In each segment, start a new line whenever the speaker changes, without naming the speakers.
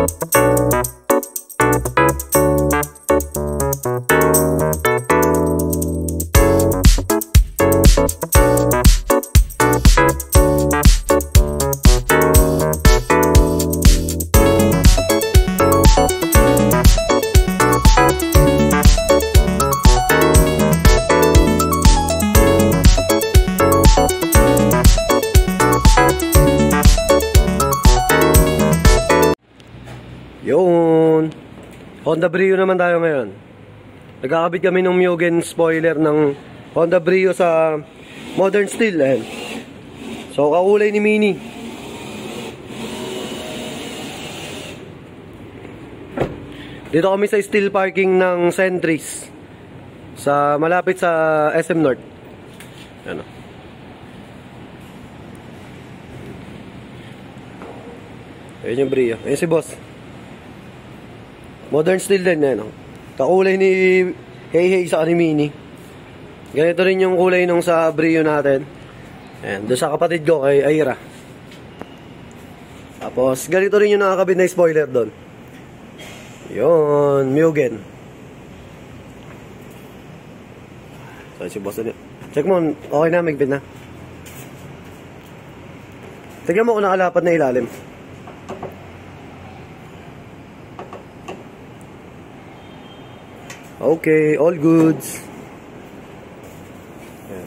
Yun, Honda Brio naman tayo ngayon. Nagkakabit kami ng Mugen spoiler ng Honda Brio sa Modern Steel. Ayan. So kakulay ni Mini. Dito kami sa steel parking ng Centris, sa malapit sa SM North. Ano. Ayan yung Brio. Ayan si boss. Modern Steel din yan. Kakulay ni Hey sa ni Mini. Ganito rin yung kulay nung sa Brio natin. Ayan, doon sa kapatid ko kay Aira. Tapos ganito rin yung nakakabit na spoiler doon. Yun, Mugen. So si boss na. Check mo, okay na, magbit na. Tignan mo kung nakalapat na ilalim. Okay, all goods. Ayan.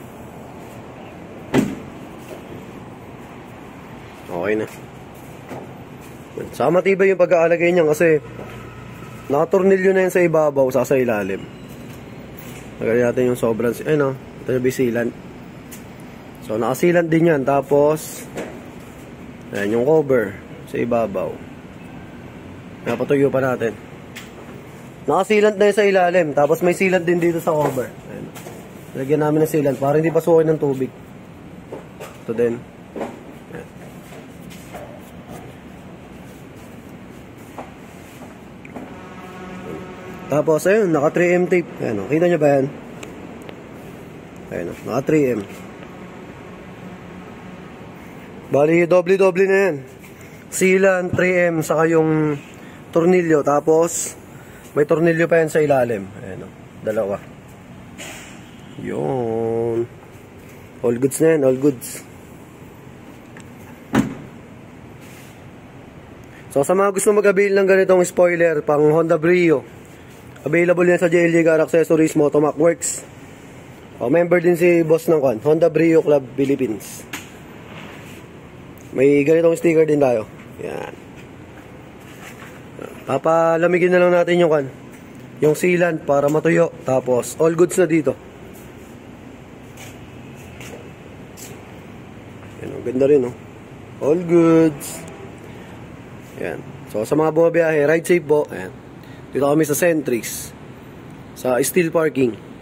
Okay na. Saka matibay yung pag-aalagay niyan kasi nakatornilyo na yan sa ibabaw, sa ilalim. Lagyan natin yung sobrang, ayun o, ito yung bisilan. So nakasilant din yan. Tapos ayan yung cover sa ibabaw. Napatuyo pa natin. Nakasilant na yun sa ilalim. Tapos may sealant din dito sa cover. Ayan. Lagyan namin ng sealant para hindi pasukin ng tubig. Ito din. Ayan. Tapos ayun, naka 3M tape. Ayan, kita nyo ba yan? Ayan, naka 3M. Bali, doble-doble na yan. Sealant, 3M, saka yung tornilyo. Tapos may tornilyo pa yan sa ilalim. Ayan o, dalawa. Yun. All goods na yan, all goods. So sa mga gusto mag-avail ng ganitong spoiler pang Honda Brio, available yan sa JLG Car Accessories, Motomac Works. O, member din si boss ng Honda Brio Club Philippines. May ganitong sticker din tayo. Yan. Papalamigin na lang natin yung sealant para matuyo. Tapos all goods na dito. Yan, ganda rin all goods. Yan. So sa mga bumabiyahe, ride safe po. Ayan. Dito kami sa Centris, sa steel parking.